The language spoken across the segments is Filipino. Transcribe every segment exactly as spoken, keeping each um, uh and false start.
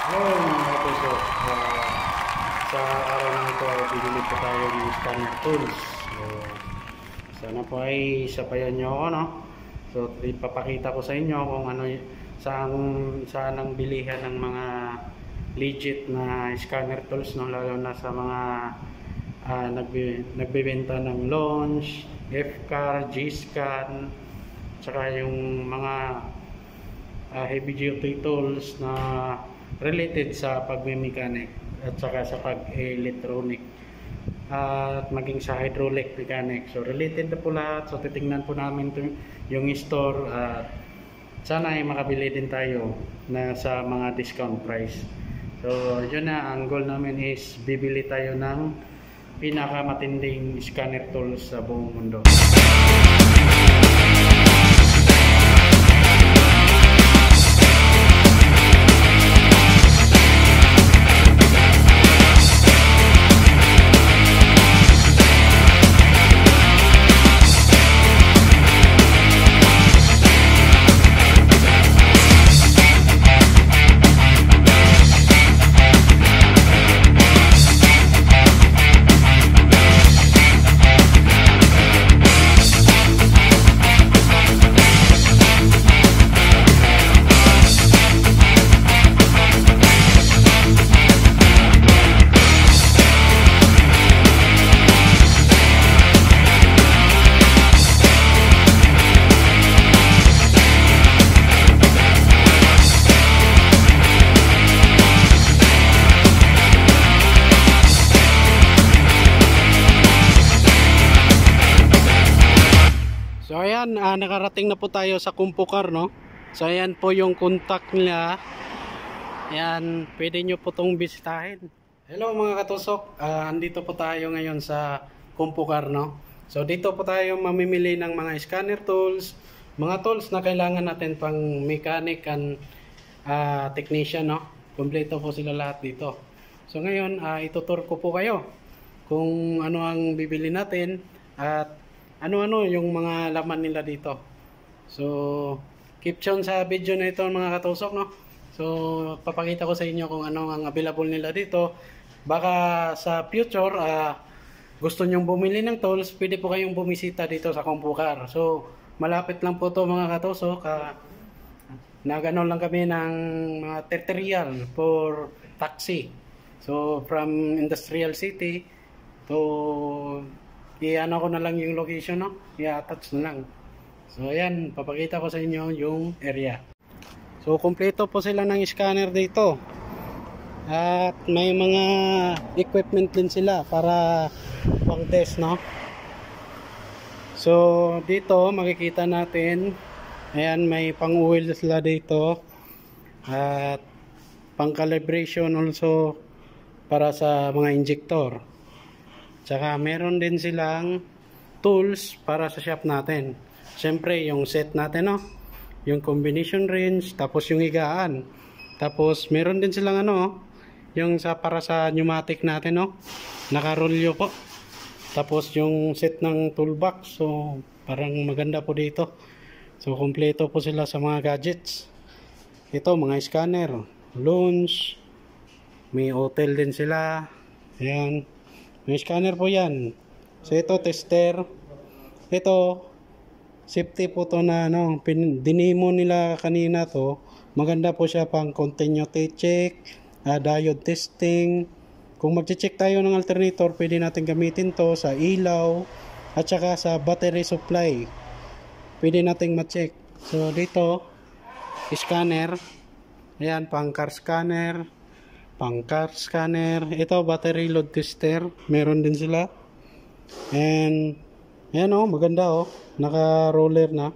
Hello mga kapuso. Ah, sa araw na ito ay bibili po tayo ng scanner tools. So, sana po ay sabayan nyo ako, no? So ipapakita ko sa inyo kung ano y- saan, saan ang bilihan ng mga legit na scanner tools, no? Lalo na sa mga ah, nagbi, nagbibenta ng launch, F-car, G-scan, tsaka yung mga uh, heavy duty tools na related sa pagme-mechanic at saka sa pag-electronic at maging sa hydraulic mechanic. So related na po lahat. So titingnan po namin to, yung store at sana ay makabili din tayo na sa mga discount price. So yun na, ang goal namin is bibili tayo ng pinakamatinding scanner tools sa buong mundo. So ayan, ah, nakarating na po tayo sa Kumpukar, no? So ayan po yung contact nila. Ayan, pwede nyo po itong bisitahin. Hello mga katusok, ah, andito po tayo ngayon sa Kumpukar, no? So dito po tayo mamimili ng mga scanner tools, mga tools na kailangan natin pang mechanic and ah, technician, no? Kompleto po sila lahat dito. So ngayon, ah, itutur ko po kayo kung ano ang bibili natin at ano-ano yung mga laman nila dito. So keep tuned sa video na ito mga katusok, no? So papakita ko sa inyo kung ano ang available nila dito. Baka sa future uh, gusto nyong bumili ng tools, pwede po kayong bumisita dito sa Kumpukar. So malapit lang po to mga katusok. Uh, nagano lang kami ng mga thirty real for taxi. So from Industrial City to i-ano ko na lang yung location, no? I-attach na lang. So ayan, papakita ko sa inyo yung area. So kompleto po sila ng scanner dito. At may mga equipment din sila para pang test, no? So dito makikita natin, ayan, may pang-oil sila dito. At pang calibration also para sa mga injector. Tsaka meron din silang tools para sa shop natin. Siyempre yung set natin, no? Yung combination range, tapos yung higaan. Tapos meron din silang ano, yung sa para sa pneumatic natin, no? Nakarolyo po. Tapos yung set ng toolbox. So parang maganda po dito. So kompleto po sila sa mga gadgets. Ito mga scanner, launch, may hotel din sila. Ayan. May scanner po yan. So ito tester. Ito safety po to na ano, dinemo nila kanina to. Maganda po siya pang continuity check, uh, diode testing. Kung magche-check tayo ng alternator, pwede natin gamitin to sa ilaw at saka sa battery supply. Pwede nating ma-check. So dito scanner. Ayan, pang car scanner, pang car scanner. Ito battery load tester, meron din sila. And ayan, oh, maganda, oh, naka roller na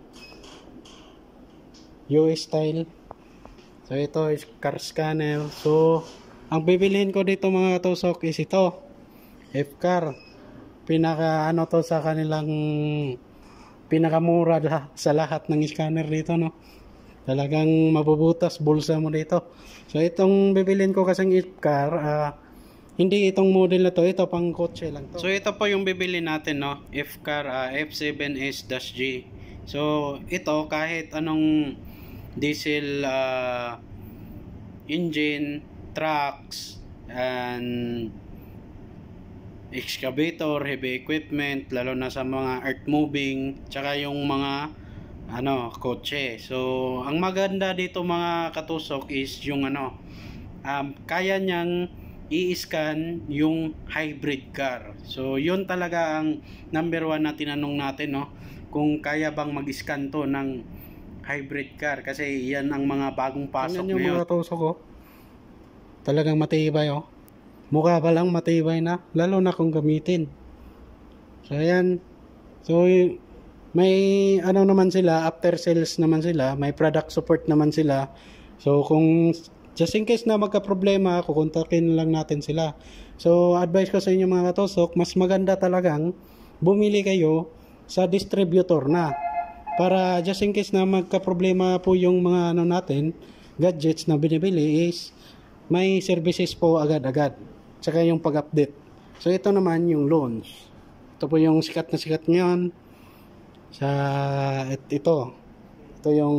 U S style. So ito is car scanner. So ang bibilihin ko dito mga tusok is ito F-car. Pinaka ano to sa kanilang pinakamura sa lahat ng scanner dito, no? Talagang mabubutas bulsa mo dito. So itong bibilin ko kasing F-car, uh, hindi itong model na to, ito pang kotse lang to. So ito po yung bibili natin, no? F-car uh, F seven S G. So ito kahit anong diesel uh, engine, trucks, and excavator, heavy equipment, lalo na sa mga earth moving, tsaka yung mga ano, kotse. So, ang maganda dito mga katusok is yung ano, um, kaya niyang i-scan yung hybrid car. So, yun talaga ang number one na tinanong natin, no? Kung kaya bang mag-scan to ng hybrid car, kasi yan ang mga bagong pasok ngayon. Yung mga katusok, oh. Talagang matibay, oh. Mukha pa lang matibay na, lalo na kung gamitin. So ayan. So may ano naman sila, after sales naman sila, may product support naman sila. So kung just in case na magka-problema, kukontakin lang natin sila. So advice ko sa inyo mga katusok, mas maganda talagang bumili kayo sa distributor na. Para just in case na magka-problema po yung mga ano natin, gadgets na binibili is may services po agad-agad. Tsaka yung pag-update. So ito naman yung loans. Ito po yung sikat na sikat ngayon sa it, ito. Ito yung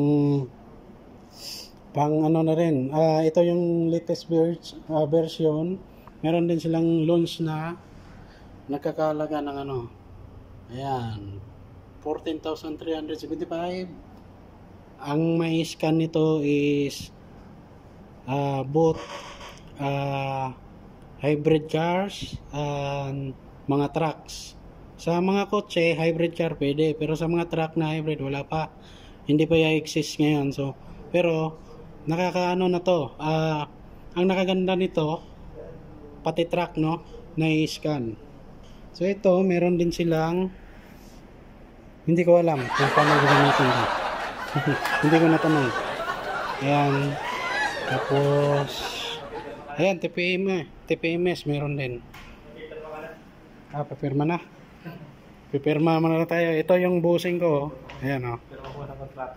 pang ano na rin. Uh, ito yung latest uh, version. Meron din silang loans na nagkakalaga ng ano. Ayan. fourteen thousand three hundred seventy-five. Ang may scan nito is uh, both uh, hybrid cars and mga trucks. Sa mga kotse, hybrid car pwede, pero sa mga truck na hybrid wala pa. Hindi pa i-exist ngayon. So, pero nakakaano na to. Uh, ang nakaganda nito, pati truck, no, na i-scan. So ito, meron din silang, hindi ko alam kung paano gagamitin ito. Hindi ko natanong. Ayan. Tapos ayan, T P M, T P M S meron din. Ah, papirma na. Pipirma muna na tayo. Ito yung busing ko. Ayan, oh. Pero ako na kontrata.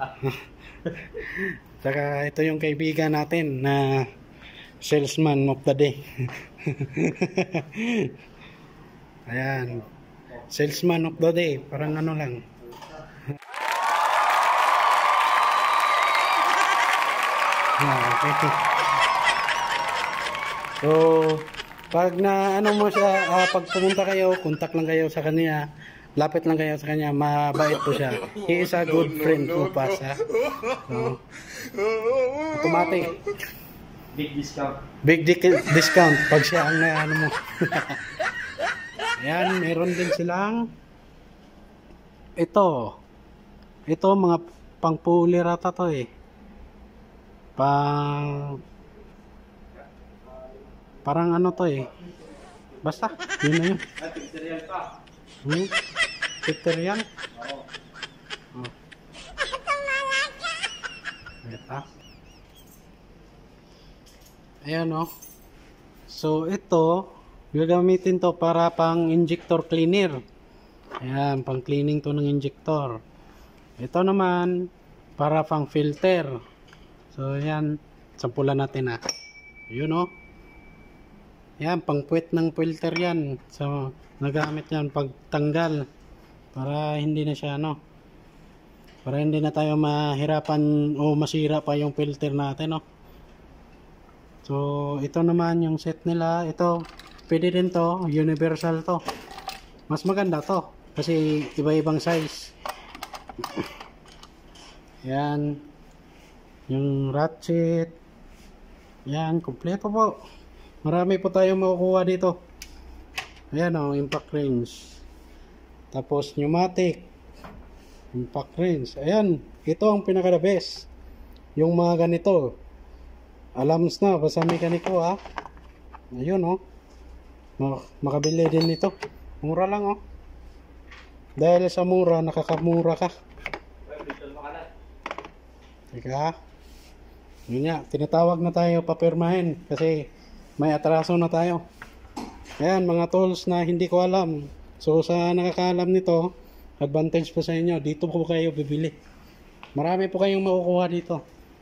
Saka ito yung kaibigan natin na salesman of the day. Ayan. Salesman of the day. Parang ano lang. Ah, okay. So, pag na ano mo siya, uh, pag pumunta kayo, contact lang kayo sa kanya, lapit lang kayo sa kanya, mabait po siya. He is a good friend po pa sa. So, automatic. Big discount. Big di discount pag siya ang ano mo. Ayan, meron din silang ito. Ito mga pang-puller ata to eh. Pang parang ano to eh. Basta, yun na yun. Pictorial pa. Hmm? Pictorial? Oo. Oh. Ito. Ayan o. Oh. So, ito, gagamitin to para pang injector cleaner. Ayan, pang cleaning to ng injector. Ito naman, para pang filter. So, ayan, sampulan natin ah. Yun o. Oh. Yan, pang puwet ng filter yan. So, nagamit yan pagtanggal. Para hindi na siya, ano. Para hindi na tayo mahirapan o masira pa yung filter natin, no. So, ito naman yung set nila. Ito, pwede din to. Universal to. Mas maganda to. Kasi iba-ibang size. Yan. Yung ratchet. Yan, kompleto po. Marami po tayong makukuha dito. Ayan o, oh, impact range. Tapos pneumatic. Impact range. Ayan, ito ang pinaka the best. Yung mga ganito. Alams na, basta mekaniko ha. Ayun o. Oh. Makabili din nito. Mura lang o. Oh. Dahil sa mura, nakakamura ka. Teka. Yun nga, tinatawag na tayo papirmahin. Kasi may atraso na tayo. Ayan, mga tools na hindi ko alam. So, sa nakakaalam nito, advantage po sa inyo. Dito po kayo bibili. Marami po kayong makukuha dito.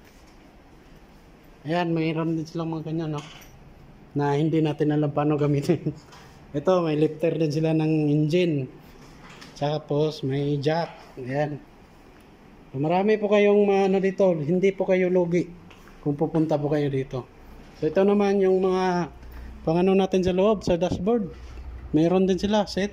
Ayan, mayroon din silang mga ganyan, no? Na hindi natin alam paano gamitin. Ito, may lifter din sila ng engine. Tsaka po, may jack. Ayan. So, marami po kayong ano dito. Hindi po kayo lugi kung pupunta po kayo dito. So ito naman yung mga pangano natin sa loob, sa dashboard. Meron din sila set.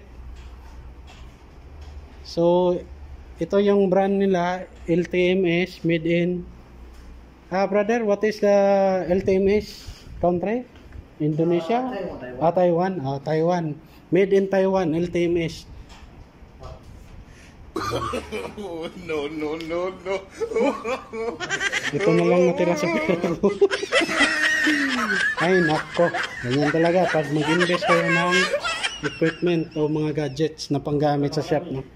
So ito yung brand nila, L T M S, made in Ah brother, what is the L T M S country? Indonesia? Uh, Taiwan, Ah, Taiwan. Taiwan. Ah, Taiwan. Made in Taiwan, L T M S. no, no, no, no. Ito na lang natira sa pera ko. Ay, nako. Ganyan talaga pag mag-invest kayo ng equipment o mga gadgets na panggamit sa shop, no?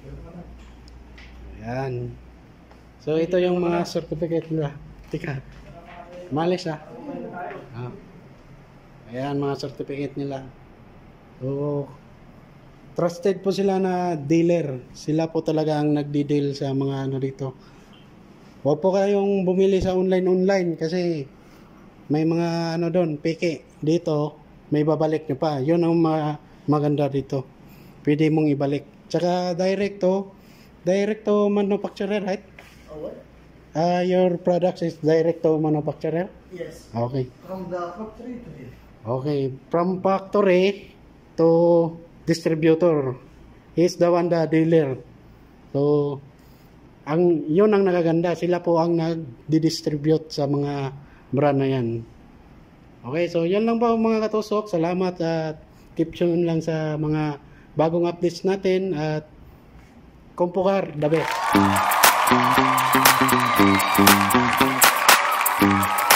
Ayan. So, ito yung mga certificate nila. Tika. Malis, ah. Ah. Ayan, mga certificate nila. So, trusted po sila na dealer. Sila po talaga ang nagdi-deal sa mga ano dito. Huwag po kayong bumili sa online-online kasi may mga ano doon, peke. Dito, may babalik nyo pa. Yun ang ma- maganda dito. Pwede mong ibalik. Tsaka direct to, direct to manufacturer, right? Oh, what? Uh, your products is direct to manufacturer? Yes. Okay. From the factory to here. Okay. From factory to distributor. He's the one, the dealer. So, ang yun ang nakaganda. Sila po ang nag-distribute sa mga brand na yan. Okay, so yan lang po mga katusok. Salamat at keep tune lang sa mga bagong updates natin at Compukar, the best.